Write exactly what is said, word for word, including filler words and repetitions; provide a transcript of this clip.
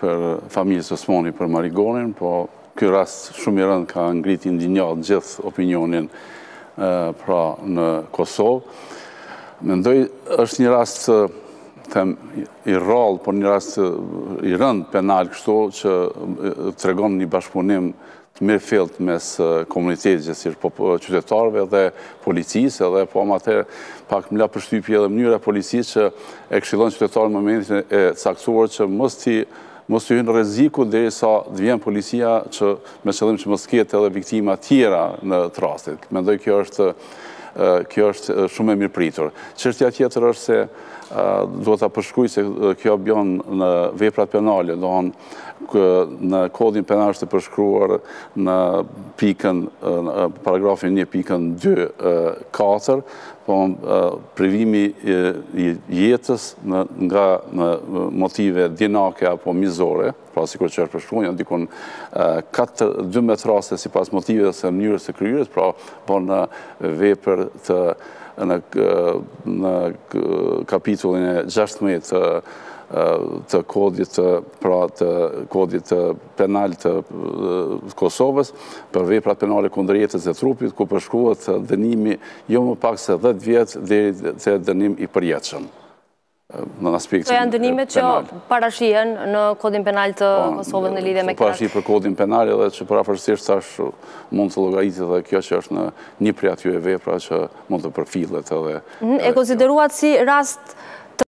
për familjes Osmani për Marigonin, po ky rast shumë i rënd ka ngrit indignat gjithë opinionin pra në Kosovë. Mendoj është një rast them i rrallë, por një rast i rënd penal kështu që tregon një bashkëpunim të mirë fillt mes komunitetit gjithësisht, po qytetarëve dhe policisë, edhe po më atëherë pak më la përshtypje edhe mënyra e policisë që e këshillon qytetarën në momentin e caktuar që mos ti mos të hynë rreziku derisa të vjen policia që me qëllim që mos ketë edhe viktima tjera në të rastit. Mendoj kjo është kjo është shumë e mirëpritur. Çështja tjetër është se duhet ta përshkruaj se kjo bën në veprat penale, domthonë në kodin penal është përshkruar në pikën paragrafin një pikën dy katër, po privimi i jetës nga motive dinake apo mizore, pra sikur që është përshkruar, janë dikon dymbëdhjetë raste sipas motiveve ose mënyrës së kryerjes, pra po në vepër të në në kapitullin e gjashtëmbëdhjetë të kodit pra të kodit penal të Kosovës për veprat penale kundër jetës dhe trupit, ku përshkruhet dënimi jo më pak se dhjetë vjet deri te dënim i përjetshëm. Në aspektin penal. Janë dënimet që parashihen në kodin penal të Kosovës në lidhje me këtë. Parashi për kodin penal edhe që parafërsisht tash mund të llogaritet edhe kjo që është në një prej atyre vepra që mund të përfillet edhe. E konsideruat si rast